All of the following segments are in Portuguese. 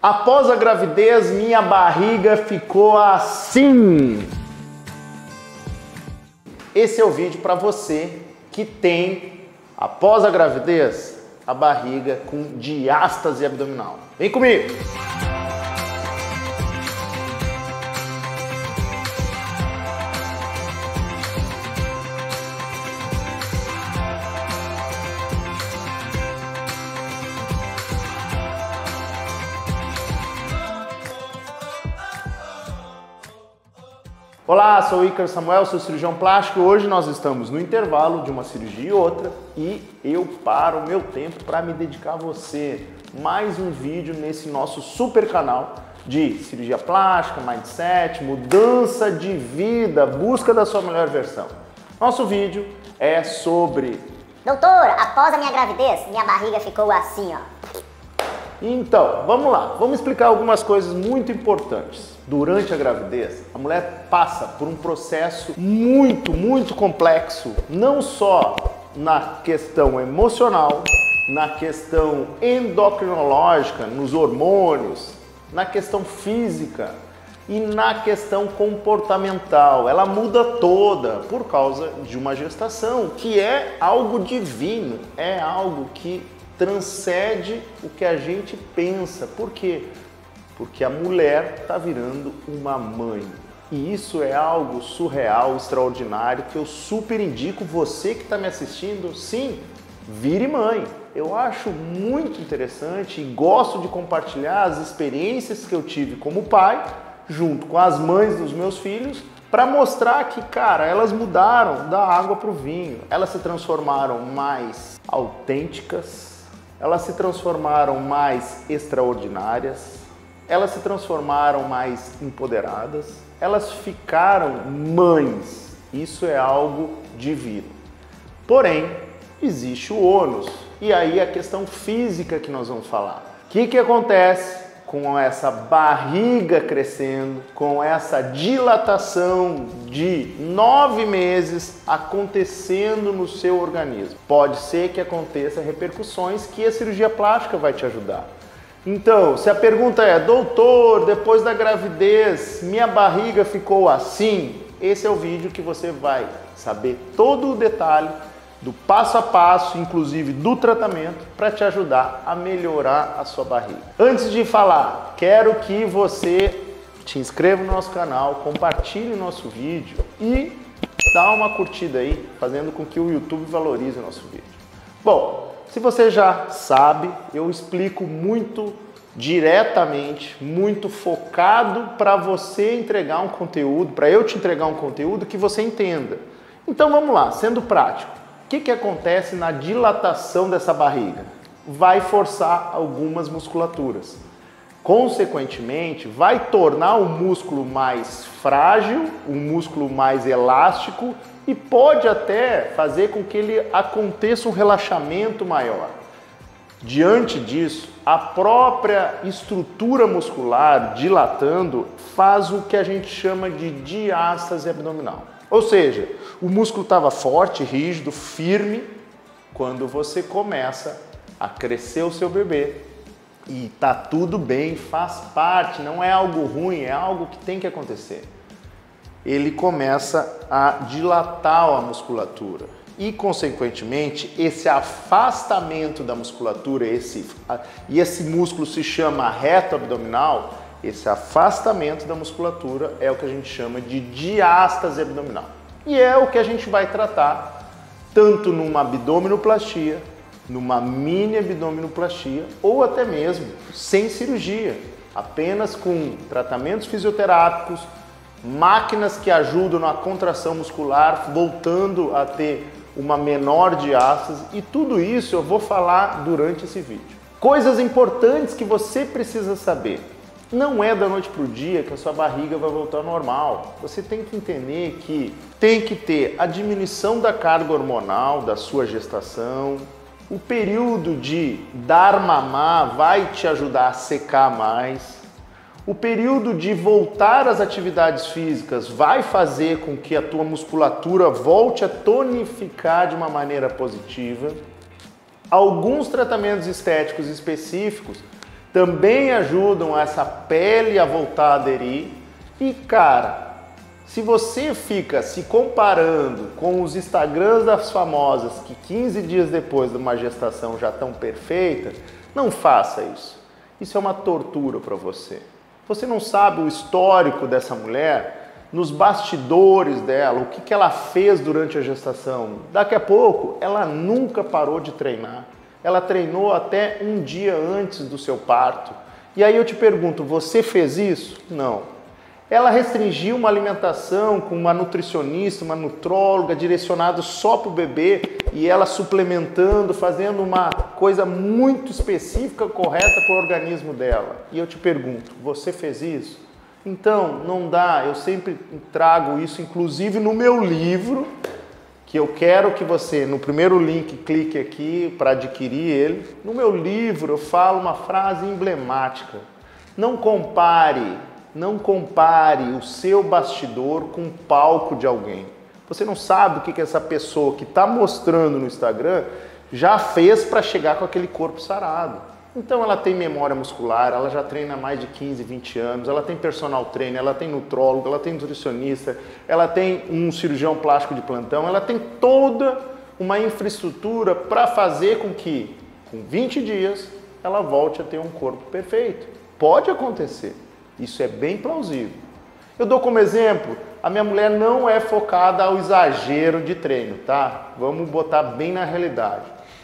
Após a gravidez, minha barriga ficou assim. Esse é o vídeo para você que tem, após a gravidez, a barriga com diástase abdominal. Vem comigo! Olá, sou o Ícaro Samuel, sou cirurgião plástico. Hoje nós estamos no intervalo de uma cirurgia e outra e eu paro o meu tempo para me dedicar a você. Mais um vídeo nesse nosso super canal de cirurgia plástica, mindset, mudança de vida, busca da sua melhor versão. Nosso vídeo é sobre... Doutor, após a minha gravidez, minha barriga ficou assim, ó. Então, vamos lá. Vamos explicar algumas coisas muito importantes. Durante a gravidez, a mulher passa por um processo muito complexo, não só na questão emocional, na questão endocrinológica, nos hormônios, na questão física e na questão comportamental. Ela muda toda por causa de uma gestação, que é algo divino, é algo que transcende o que a gente pensa. Por quê? Porque a mulher está virando uma mãe. E isso é algo surreal, extraordinário, que eu super indico você que está me assistindo, sim, vire mãe. Eu acho muito interessante e gosto de compartilhar as experiências que eu tive como pai, junto com as mães dos meus filhos, para mostrar que, cara, elas mudaram da água para o vinho. Elas se transformaram mais autênticas, elas se transformaram mais extraordinárias, elas se transformaram mais empoderadas, elas ficaram mães. Isso é algo divino. Porém, existe o ônus. E aí a questão física que nós vamos falar. O que acontece com essa barriga crescendo, com essa dilatação de 9 meses acontecendo no seu organismo? Pode ser que aconteça repercussões que a cirurgia plástica vai te ajudar. Então, se a pergunta é, doutor, depois da gravidez, minha barriga ficou assim, esse é o vídeo que você vai saber todo o detalhe do passo a passo, inclusive do tratamento, para te ajudar a melhorar a sua barriga. Antes de falar, quero que você te inscreva no nosso canal, compartilhe o nosso vídeo e dá uma curtida aí, fazendo com que o YouTube valorize o nosso vídeo. Bom, se você já sabe, eu explico muito diretamente, muito focado para você entregar um conteúdo, para eu te entregar um conteúdo que você entenda. Então vamos lá, sendo prático. O que acontece na dilatação dessa barriga? Vai forçar algumas musculaturas. Consequentemente, vai tornar o músculo mais frágil, um músculo mais elástico e pode até fazer com que ele aconteça um relaxamento maior. Diante disso, a própria estrutura muscular dilatando faz o que a gente chama de diástase abdominal. Ou seja, o músculo estava forte, rígido, firme, quando você começa a crescer o seu bebê. E tá tudo bem, faz parte, não é algo ruim, é algo que tem que acontecer. Ele começa a dilatar a musculatura e, consequentemente, esse afastamento da musculatura, esse músculo se chama reto abdominal, esse afastamento da musculatura é o que a gente chama de diástase abdominal. E é o que a gente vai tratar tanto numa abdominoplastia, numa mini abdominoplastia ou até mesmo sem cirurgia, apenas com tratamentos fisioterápicos, máquinas que ajudam na contração muscular, voltando a ter uma menor diástase, e tudo isso eu vou falar durante esse vídeo. Coisas importantes que você precisa saber. Não é da noite para o dia que a sua barriga vai voltar ao normal. Você tem que entender que tem que ter a diminuição da carga hormonal da sua gestação. O período de dar mamar vai te ajudar a secar mais. O período de voltar às atividades físicas vai fazer com que a tua musculatura volte a tonificar de uma maneira positiva. Alguns tratamentos estéticos específicos também ajudam essa pele a voltar a aderir. E cara, se você fica se comparando com os Instagrams das famosas que 15 dias depois de uma gestação já estão perfeitas, não faça isso. Isso é uma tortura para você. Você não sabe o histórico dessa mulher, nos bastidores dela, o que ela fez durante a gestação. Daqui a pouco, ela nunca parou de treinar. Ela treinou até um dia antes do seu parto. E aí eu te pergunto, você fez isso? Não. Ela restringiu uma alimentação com uma nutricionista, uma nutróloga, direcionada só para o bebê, e ela suplementando, fazendo uma coisa muito específica, correta para o organismo dela. E eu te pergunto, você fez isso? Então, não dá, eu sempre trago isso, inclusive no meu livro, que eu quero que você, no primeiro link, clique aqui para adquirir ele. No meu livro eu falo uma frase emblemática, não compare o seu bastidor com o palco de alguém. Você não sabe o que essa pessoa que está mostrando no Instagram já fez para chegar com aquele corpo sarado. Então ela tem memória muscular, ela já treina há mais de 15, 20 anos, ela tem personal trainer, ela tem nutrólogo, ela tem nutricionista, ela tem um cirurgião plástico de plantão, ela tem toda uma infraestrutura para fazer com que, com 20 dias, ela volte a ter um corpo perfeito. Pode acontecer. Isso é bem plausível. Eu dou como exemplo, a minha mulher não é focada ao exagero de treino, tá? Vamos botar bem na realidade.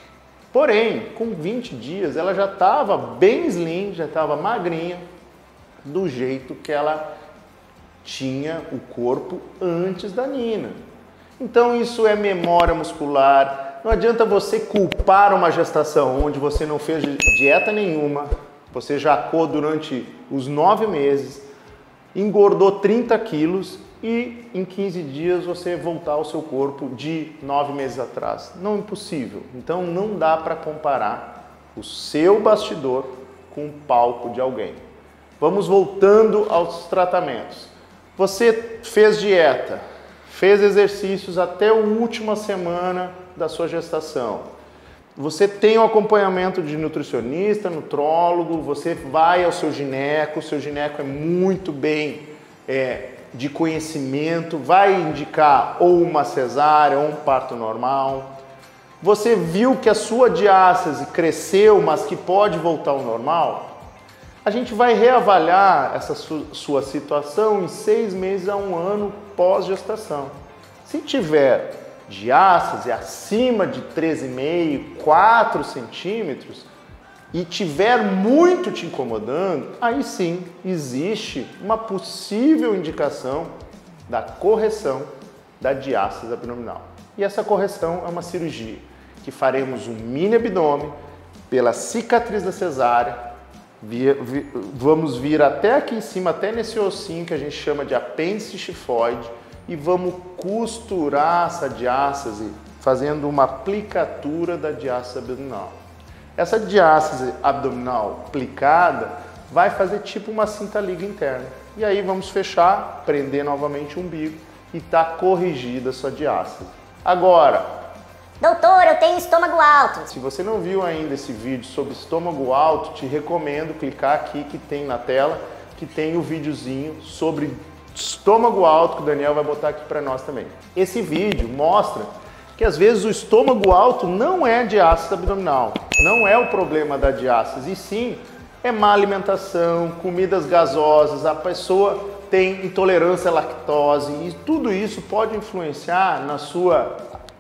Porém, com 20 dias, ela já estava bem slim, já estava magrinha, do jeito que ela tinha o corpo antes da Nina. Então isso é memória muscular. Não adianta você culpar uma gestação onde você não fez dieta nenhuma, você jacou durante os 9 meses, engordou 30 quilos e em 15 dias você voltar ao seu corpo de 9 meses atrás. Não é impossível. Então não dá para comparar o seu bastidor com o palco de alguém. Vamos voltando aos tratamentos. Você fez dieta, fez exercícios até a última semana da sua gestação. Você tem um acompanhamento de nutricionista, nutrólogo, você vai ao seu gineco, o seu gineco é muito bem de conhecimento, vai indicar ou uma cesárea ou um parto normal. Você viu que a sua diástase cresceu, mas que pode voltar ao normal? A gente vai reavaliar essa sua situação em 6 meses a 1 ano pós-gestação. Se tiver diástase acima de 3,5, 4 centímetros e tiver muito te incomodando, aí sim existe uma possível indicação da correção da diástase abdominal. E essa correção é uma cirurgia que faremos um mini abdômen pela cicatriz da cesárea, vamos vir até aqui em cima, até nesse ossinho que a gente chama de apêndice xifoide, e vamos costurar essa diástase fazendo uma aplicatura da diástase abdominal. Essa diástase abdominal aplicada vai fazer tipo uma cinta liga interna. E aí vamos fechar, prender novamente o umbigo e está corrigida a sua diástase. Agora, doutor, eu tenho estômago alto. Se você não viu ainda esse vídeo sobre estômago alto, te recomendo clicar aqui que tem na tela, que tem o videozinho sobre estômago alto que o Daniel vai botar aqui para nós também. Esse vídeo mostra que às vezes o estômago alto não é diástase abdominal, não é o problema da diástase, e sim é má alimentação, comidas gasosas, a pessoa tem intolerância à lactose e tudo isso pode influenciar na sua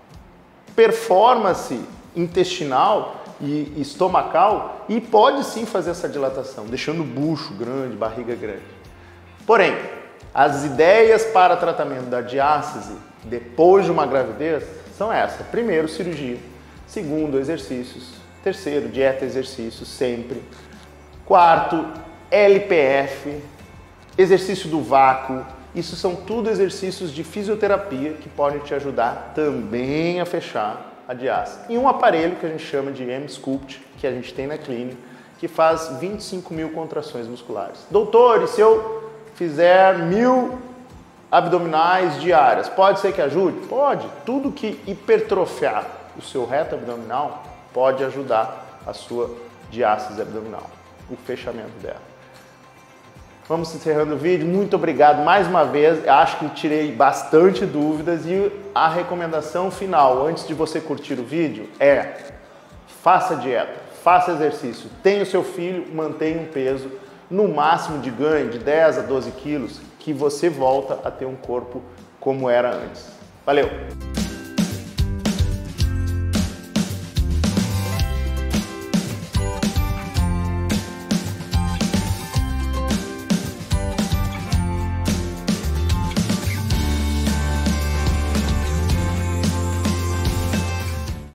performance intestinal e estomacal e pode sim fazer essa dilatação, deixando bucho grande, barriga grande. Porém, as ideias para tratamento da diástase depois de uma gravidez são essas. Primeiro, cirurgia. Segundo, exercícios. Terceiro, dieta e exercícios, sempre. Quarto, LPF, exercício do vácuo. Isso são tudo exercícios de fisioterapia que podem te ajudar também a fechar a diástase. E um aparelho que a gente chama de M-Sculpt, que a gente tem na clínica, que faz 25 mil contrações musculares. Doutor, e se eu fizer 1000 abdominais diárias, pode ser que ajude? Pode. Tudo que hipertrofiar o seu reto abdominal pode ajudar a sua diástase abdominal. o fechamento dela. Vamos encerrando o vídeo. Muito obrigado mais uma vez. Acho que tirei bastante dúvidas e a recomendação final, antes de você curtir o vídeo, é: faça dieta, faça exercício, tenha o seu filho, mantenha um peso no máximo de ganho de 10 a 12 quilos, que você volta a ter um corpo como era antes. Valeu!